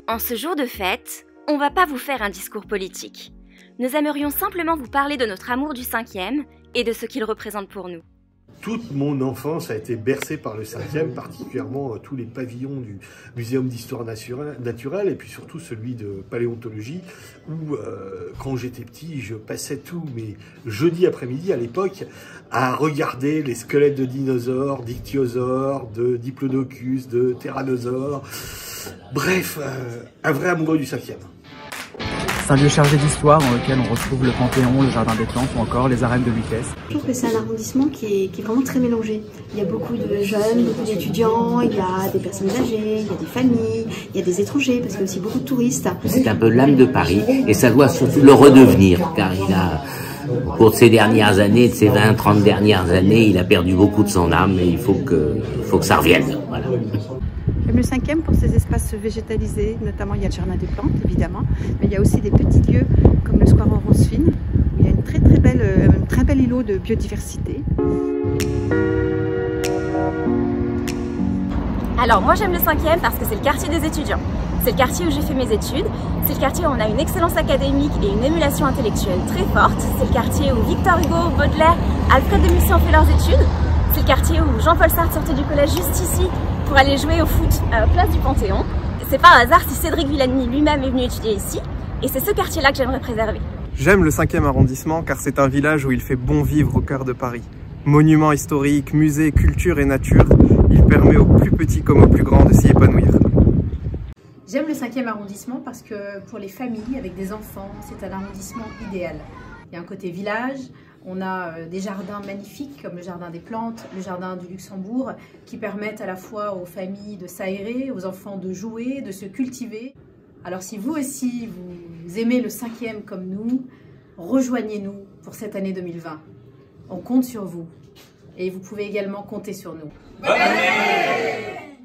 En ce jour de fête, on va pas vous faire un discours politique. Nous aimerions simplement vous parler de notre amour du 5e et de ce qu'il représente pour nous. Toute mon enfance a été bercée par le 5e, particulièrement tous les pavillons du Muséum d'histoire naturelle et puis surtout celui de paléontologie où quand j'étais petit, je passais tous mes jeudis après-midi à l'époque à regarder les squelettes de dinosaures, d'ichthyosaures, de diplodocus, de tyrannosaures. Bref, un vrai amoureux du 5e. C'est un lieu chargé d'histoire dans lequel on retrouve le Panthéon, le Jardin des Plantes ou encore les arènes de vitesse. Je trouve que c'est un arrondissement qui est vraiment très mélangé. Il y a beaucoup de jeunes, beaucoup d'étudiants, il y a des personnes âgées, il y a des familles, il y a des étrangers parce qu'il y a aussi beaucoup de touristes. C'est un peu l'âme de Paris et ça doit surtout le redevenir car il a, au cours de ces dernières années, de ces 20-30 dernières années, il a perdu beaucoup de son âme et il faut que ça revienne. Voilà. J'aime le 5e pour ses espaces végétalisés, notamment il y a le Jardin des Plantes évidemment, mais il y a aussi des petits lieux comme le Square en Rose Fine, où il y a un très bel îlot de biodiversité. Alors moi j'aime le 5e parce que c'est le quartier des étudiants. C'est le quartier où j'ai fait mes études, c'est le quartier où on a une excellence académique et une émulation intellectuelle très forte, c'est le quartier où Victor Hugo, Baudelaire, Alfred de Musset ont fait leurs études, c'est le quartier où Jean-Paul Sartre sortait du collège juste ici pour aller jouer au foot place du Panthéon. C'est pas un hasard si Cédric Villani lui-même est venu étudier ici, et c'est ce quartier-là que j'aimerais préserver. J'aime le 5e arrondissement car c'est un village où il fait bon vivre au cœur de Paris. Monuments historiques, musées, culture et nature, il permet aux plus petits comme aux plus grands de s'y épanouir. J'aime le 5e arrondissement parce que pour les familles avec des enfants, c'est un arrondissement idéal. Il y a un côté village, on a des jardins magnifiques comme le Jardin des Plantes, le Jardin du Luxembourg, qui permettent à la fois aux familles de s'aérer, aux enfants de jouer, de se cultiver. Alors si vous aussi, vous aimez le 5e comme nous, rejoignez-nous pour cette année 2020. On compte sur vous et vous pouvez également compter sur nous. Bonne année!